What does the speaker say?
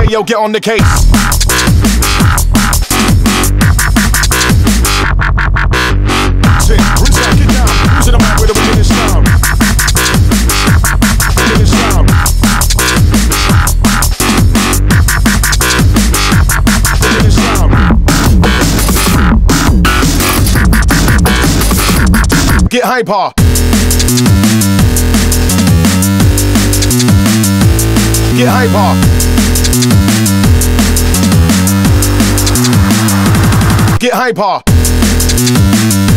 yo, get on the case. Shit, rinse that, get down. Who's in the mic with a beginning sound? Beginning sound. Beginning sound. Get hyper. Get hyper. Get hyper.